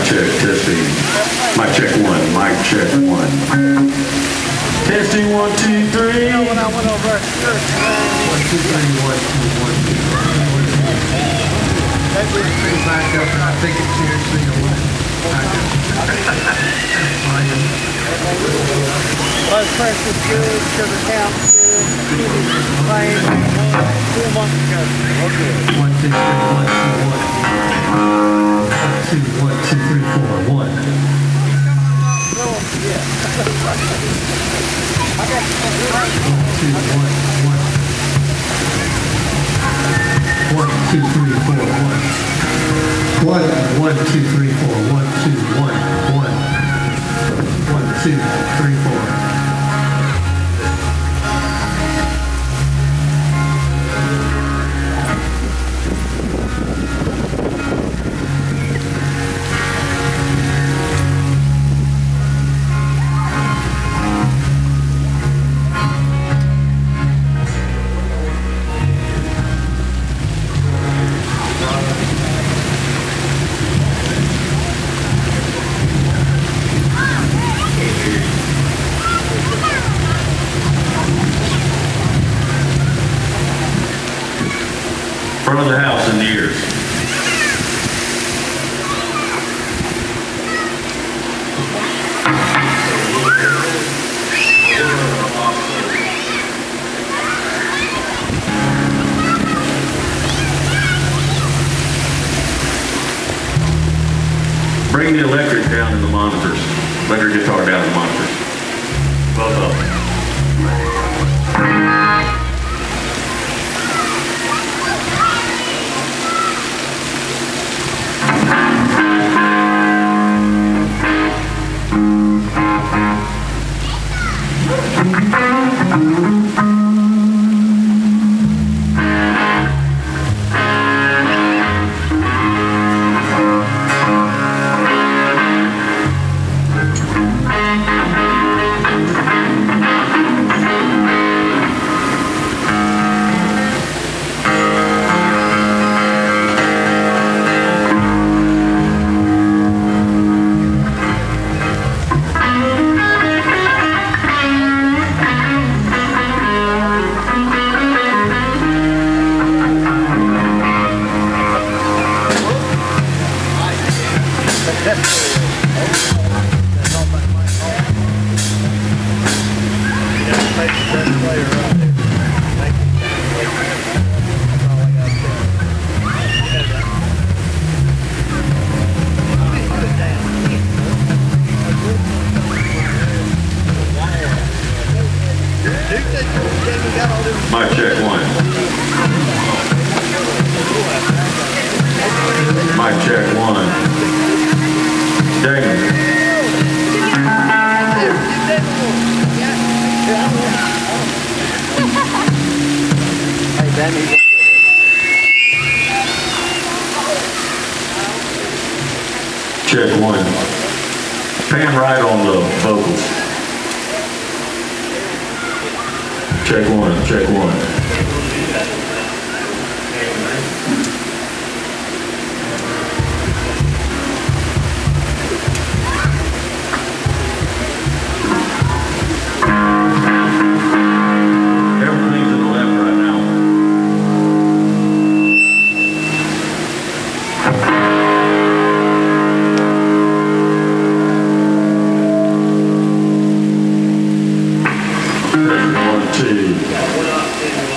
check, testing. Mic check one, mic check one. Testing 1, 2, 3. When I went over at church. 1, 2, 3, 1, 2, 1, 2. That was pretty back up, and I think it's seriously a little back up. Blood pressure's good, sugar count's good, pain, 4 months ago. Okay. 1, 2, 3, 1, 2, 1. 1, 2, 1, 2, 3, 4, 1. Yeah. I got 2, 1, 1. 1, 2, 3, 4, 1. 1, 2, 3, 4, 1, 2, 1, 1. 1, 2, 3, 4. Front of the house in the ears. Bring the electric down to the monitors. Electric guitar down to the monitors. Both of them. Mic check one. Mic check one. Damon. Hey, Danny. Check one. Pan right on the vocals. Check one, check one. Everything's to the left right now. One, two.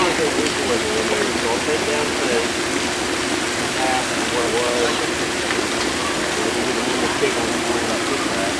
don't think we can look at the way. So I'll take it down to half of what it was. We'll get a little bit big on the morning about this back.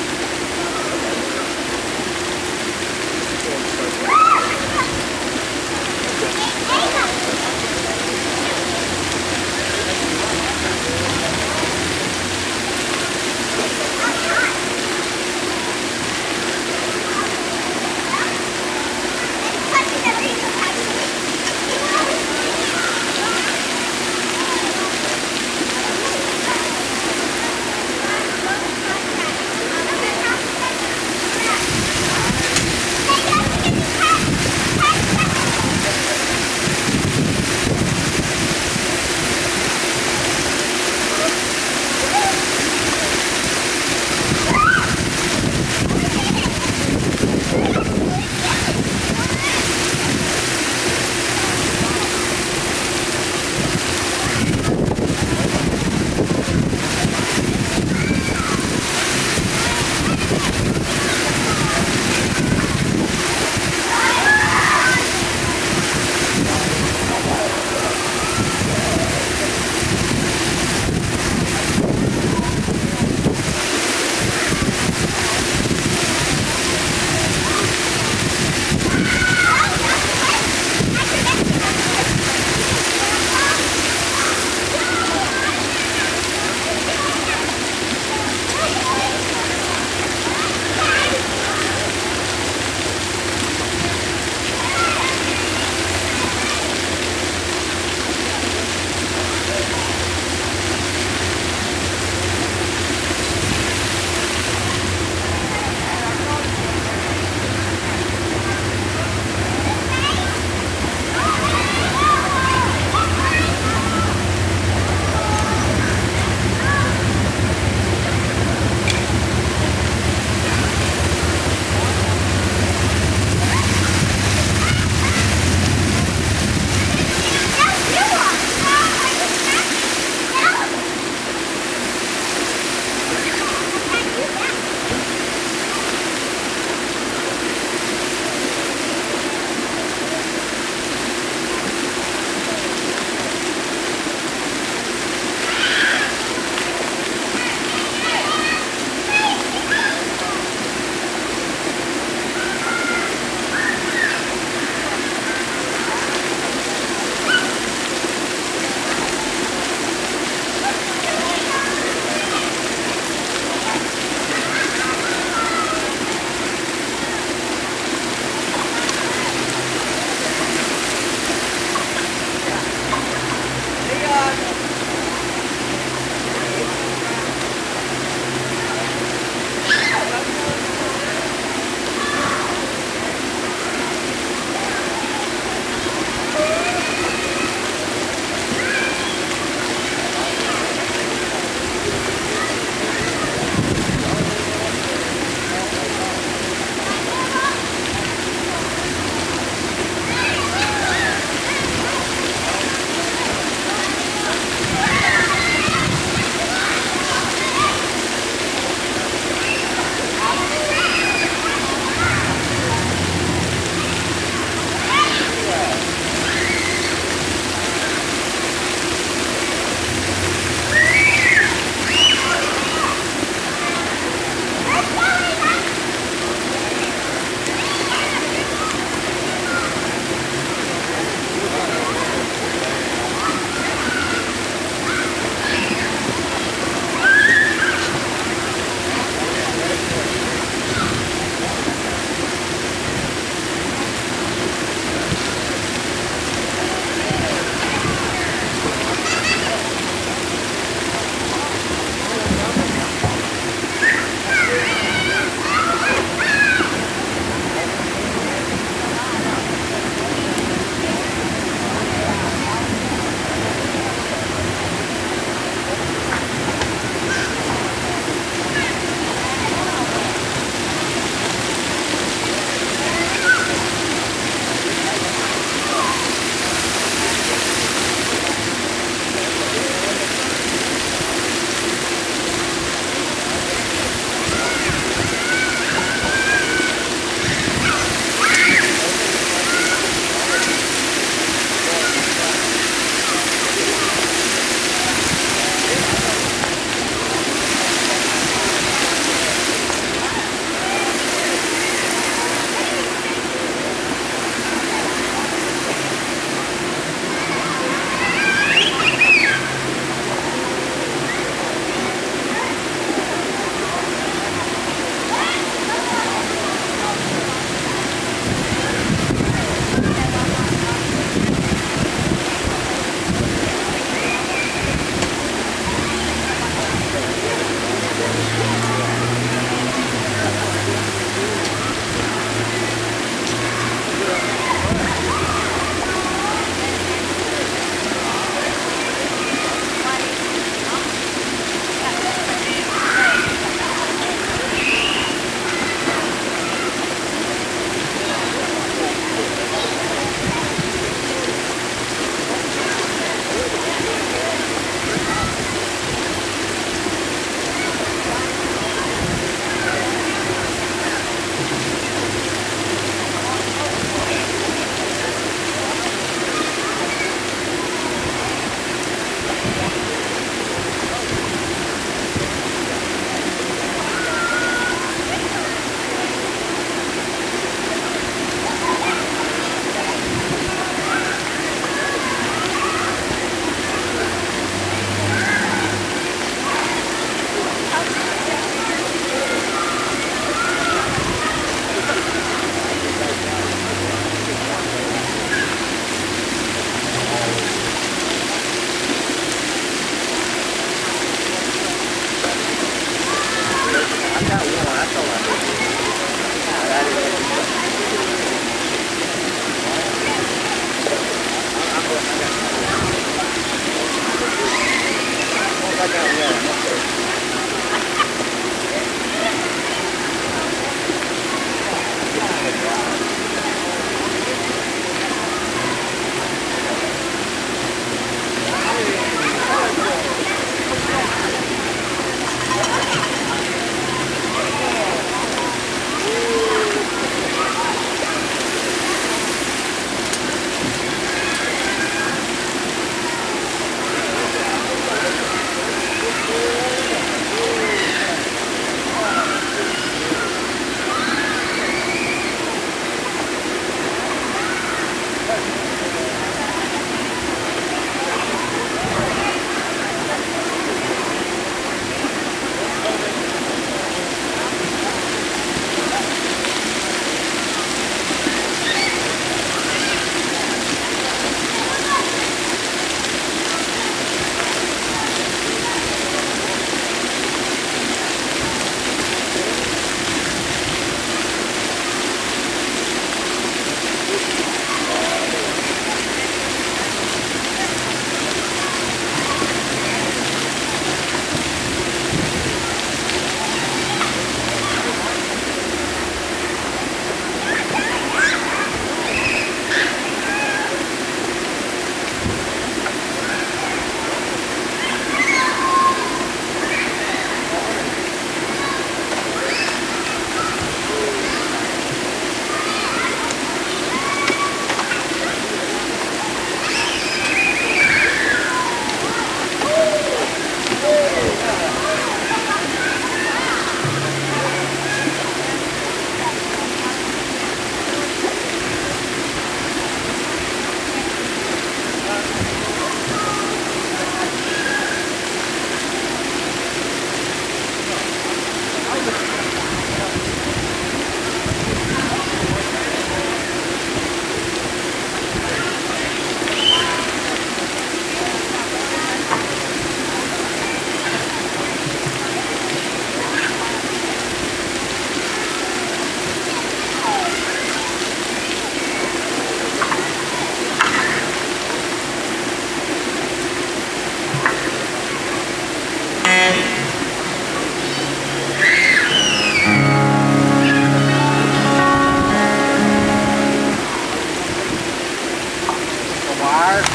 wire.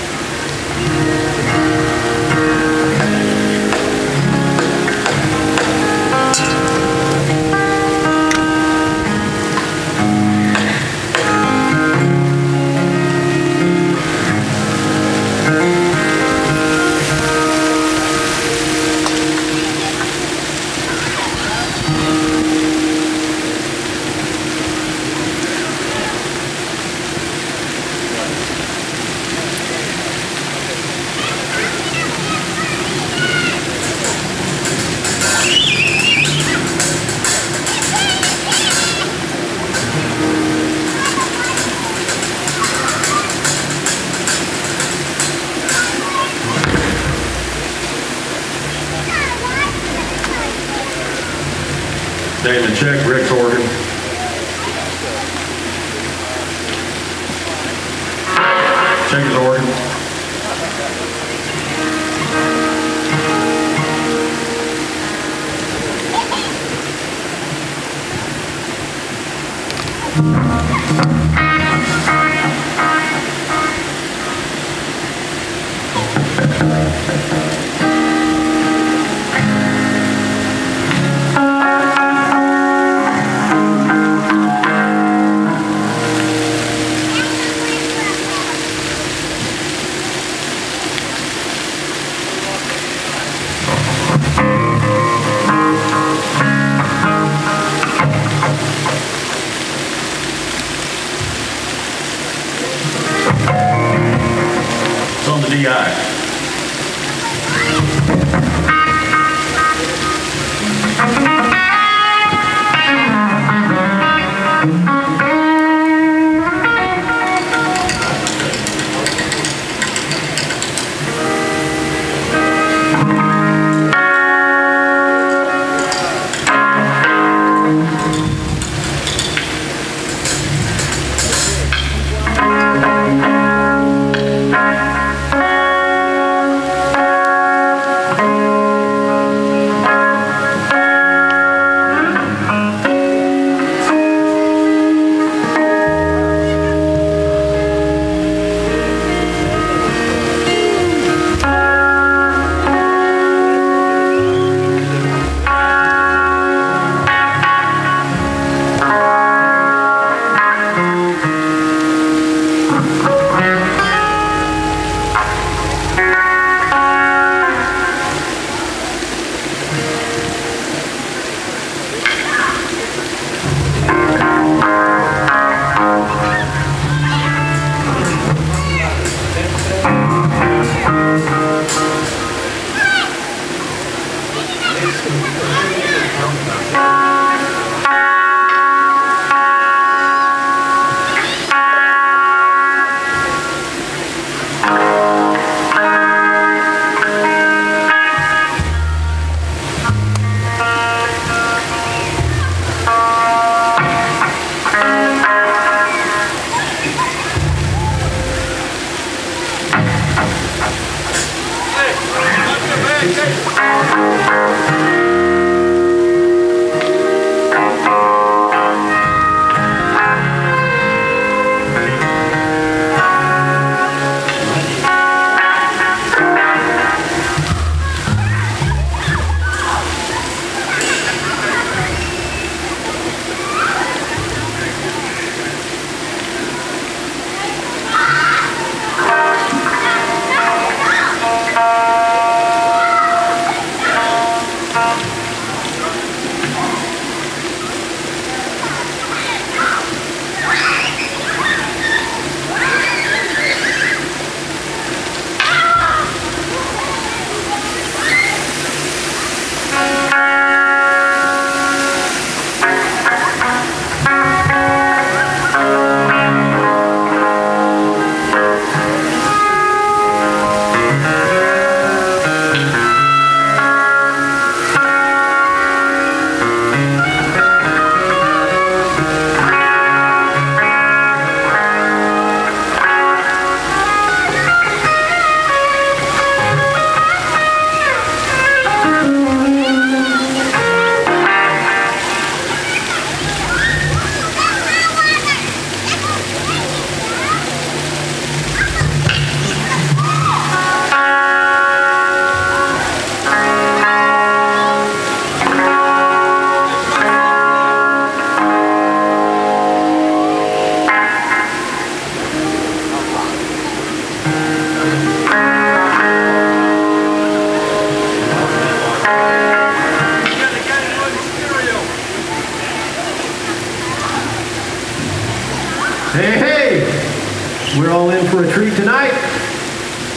Damon, check Rick's organ. Check his organ. It's on the DI.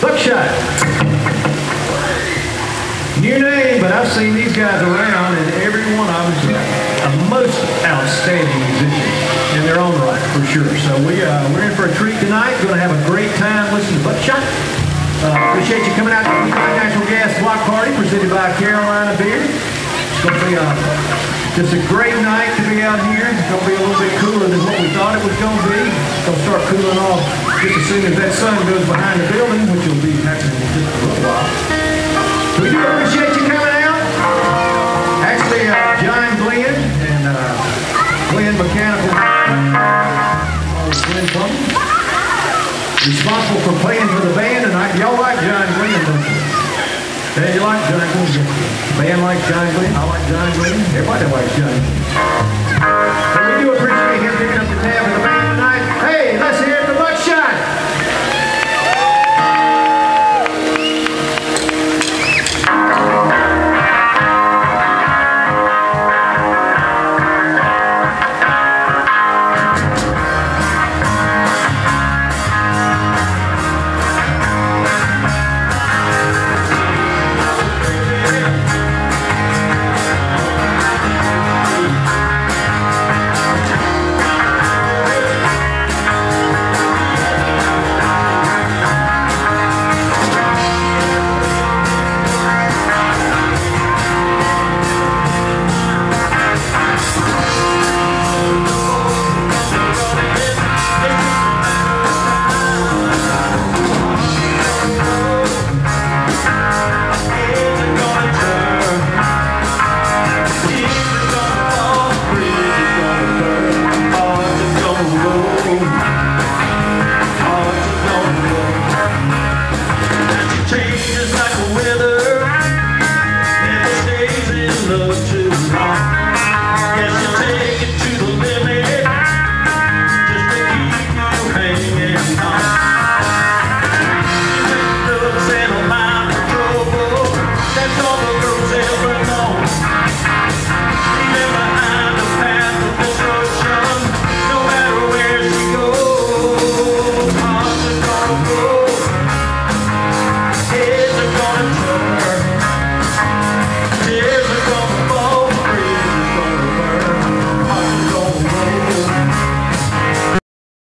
Buckshot. New name, but I've seen these guys around, and every one of them is a most outstanding musician in their own right, for sure. So we're in for a treat tonight. Going to have a great time listening to Buckshot. Appreciate you coming out to the Natural Gas Block Party presented by Carolina Beer. It's going to be just a great night to be out here. It's going to be a little bit cooler than what we thought it was going to be. It's going to start cooling off just as soon as that sun goes behind the building, which will be happening in just a little while. We do appreciate you coming out. Actually, John Glenn and Glenn Mechanical, Glenn Plumbing, responsible for playing for the band tonight. Y'all like John Glenn, don't you? Yeah, you like John Glenn? The band likes John Glenn. I like John Glenn. Everybody likes John Glenn. So we do appreciate him picking up the tab for the